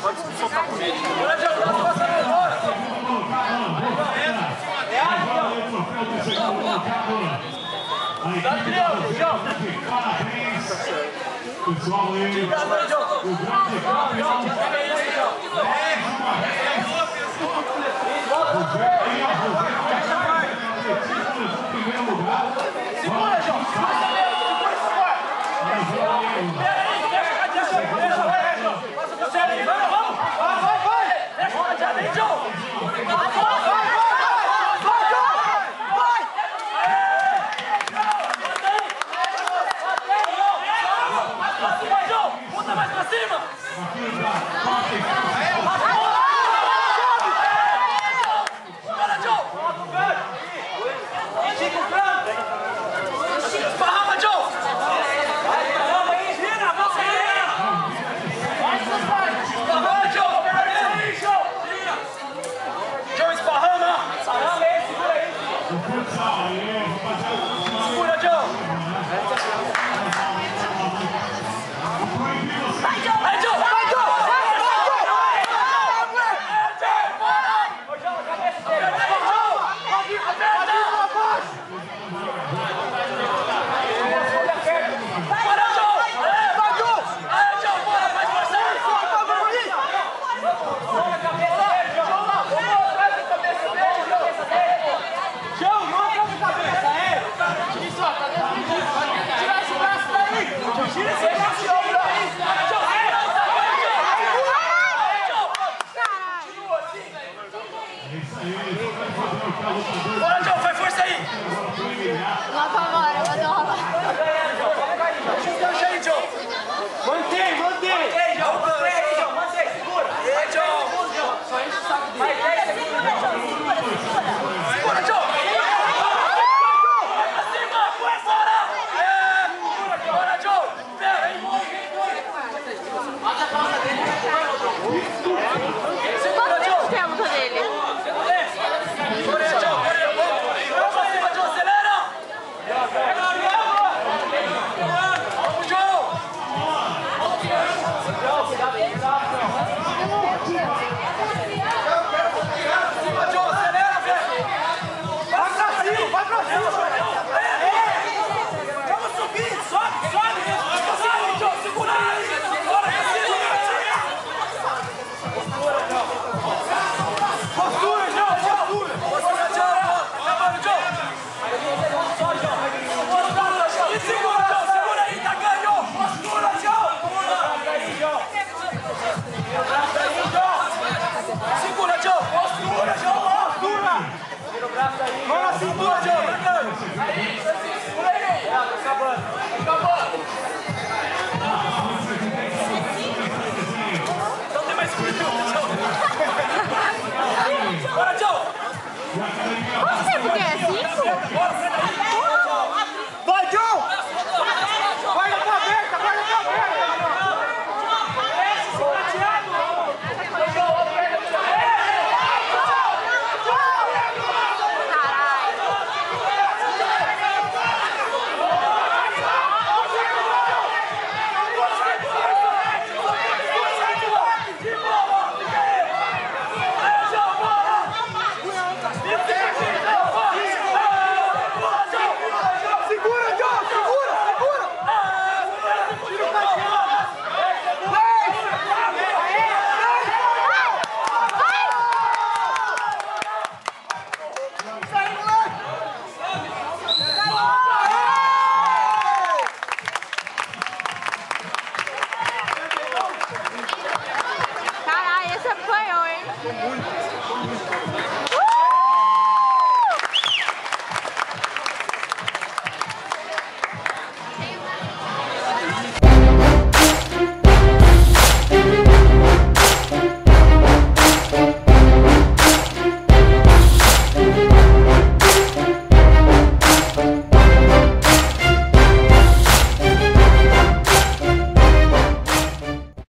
só de soltar com ele. Pessoal aí, o grande campeão, primeiro lugar. Segura, João! Bota mais pra cima! Bora, Joe! Estica o frango! Esparrama, Joe! Gira, você gira! Esparrama, Joe! Joe, esparrama! Esparrama aí, segura aí! Segura, Joe! Vai, Joe! Vai, Joe! Vai, Joe! Bora, Joe, faz força aí! Lá pra fora, vou derrubar. Puxa aí, Joe! Mantém, mantém! Mantém, Joe! Mantém, segura! Vai, Joe! Só enche o saco dele. Mais 10 segundos, segura, Joe! Vai pra cima! Vai fora! Bora, Joe! Pera, hein? Segura, Joe! Qual é a luta dele? Segura, Joe! Postura, Joe! Postura! Mão na cintura, Joe! Aí! Segura aí! Tá acabando! Acabou! Não tem mais segura, Joe! Bora, Joe! Quanto tempo que é? 5? Bora, sai daí! Vai, Joe! Guarda tá aberta, guarda tá aberta! Caralho, esse apanhou, hein?